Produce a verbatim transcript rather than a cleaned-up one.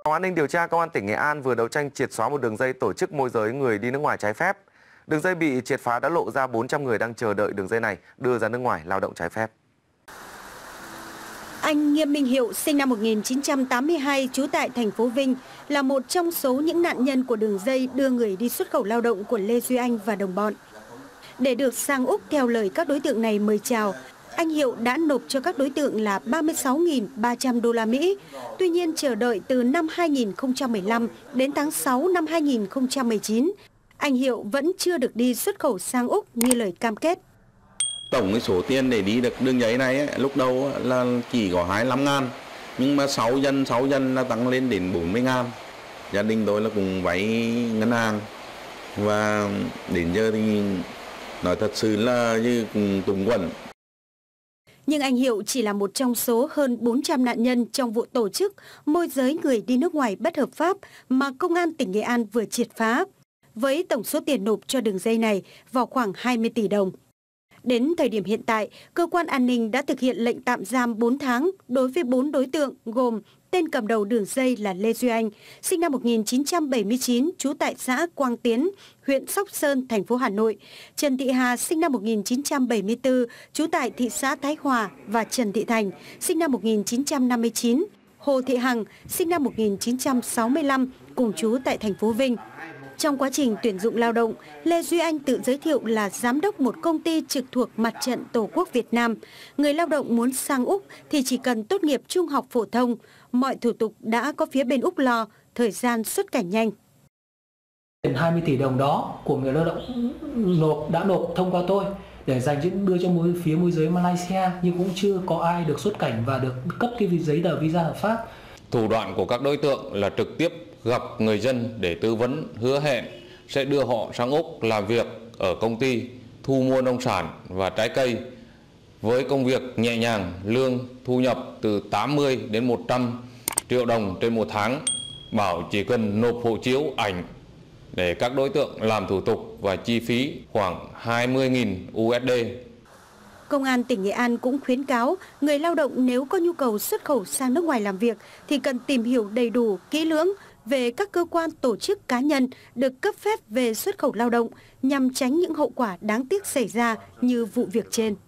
Phòng An ninh điều tra Công an tỉnh Nghệ An vừa đấu tranh triệt xóa một đường dây tổ chức môi giới người đi nước ngoài trái phép. Đường dây bị triệt phá đã lộ ra bốn trăm người đang chờ đợi đường dây này đưa ra nước ngoài lao động trái phép. Anh Nghiêm Minh Hiệu, sinh năm một nghìn chín trăm tám mươi hai, trú tại thành phố Vinh, là một trong số những nạn nhân của đường dây đưa người đi xuất khẩu lao động của Lê Duy Anh và đồng bọn. Để được sang Úc theo lời các đối tượng này mời chào, anh Hiệu đã nộp cho các đối tượng là ba mươi sáu nghìn ba trăm đô la Mỹ. Tuy nhiên, chờ đợi từ năm hai nghìn không trăm mười lăm đến tháng sáu năm hai nghìn không trăm mười chín, anh Hiệu vẫn chưa được đi xuất khẩu sang Úc như lời cam kết. Tổng cái số tiền để đi được đường dây này ấy, lúc đầu là chỉ có hai mươi lăm ngàn, nhưng mà sáu dân sáu dân là tăng lên đến bốn mươi ngàn. Gia đình tôi là cùng vay ngân hàng, và đến giờ thì nói thật sự là như túng quẫn. Nhưng anh Hiệu chỉ là một trong số hơn bốn trăm nạn nhân trong vụ tổ chức môi giới người đi nước ngoài bất hợp pháp mà Công an tỉnh Nghệ An vừa triệt phá, với tổng số tiền nộp cho đường dây này vào khoảng hai mươi tỷ đồng. Đến thời điểm hiện tại, cơ quan an ninh đã thực hiện lệnh tạm giam bốn tháng đối với bốn đối tượng gồm tên cầm đầu đường dây là Lê Duy Anh, sinh năm một nghìn chín trăm bảy mươi chín, trú tại xã Quang Tiến, huyện Sóc Sơn, thành phố Hà Nội; Trần Thị Hà, sinh năm một nghìn chín trăm bảy mươi tư, trú tại thị xã Thái Hòa; và Trần Thị Thành, sinh năm một nghìn chín trăm năm mươi chín; Hồ Thị Hằng, sinh năm một nghìn chín trăm sáu mươi lăm, cùng trú tại thành phố Vinh. Trong quá trình tuyển dụng lao động, Lê Duy Anh tự giới thiệu là giám đốc một công ty trực thuộc Mặt trận Tổ quốc Việt Nam. Người lao động muốn sang Úc thì chỉ cần tốt nghiệp trung học phổ thông. Mọi thủ tục đã có phía bên Úc lo, thời gian xuất cảnh nhanh. hai mươi tỷ đồng đó của người lao động nộp đã nộp thông qua tôi để dành đưa cho môi, phía môi giới Malaysia, nhưng cũng chưa có ai được xuất cảnh và được cấp cái giấy tờ visa hợp pháp. Thủ đoạn của các đối tượng là trực tiếp gặp người dân để tư vấn, hứa hẹn sẽ đưa họ sang Úc làm việc ở công ty thu mua nông sản và trái cây với công việc nhẹ nhàng, lương thu nhập từ tám mươi đến một trăm triệu đồng trên một tháng, bảo chỉ cần nộp hộ chiếu, ảnh để các đối tượng làm thủ tục và chi phí khoảng hai mươi nghìn u ét đê. Công an tỉnh Nghệ An cũng khuyến cáo người lao động nếu có nhu cầu xuất khẩu sang nước ngoài làm việc thì cần tìm hiểu đầy đủ, kỹ lưỡng về các cơ quan, tổ chức, cá nhân được cấp phép về xuất khẩu lao động nhằm tránh những hậu quả đáng tiếc xảy ra như vụ việc trên.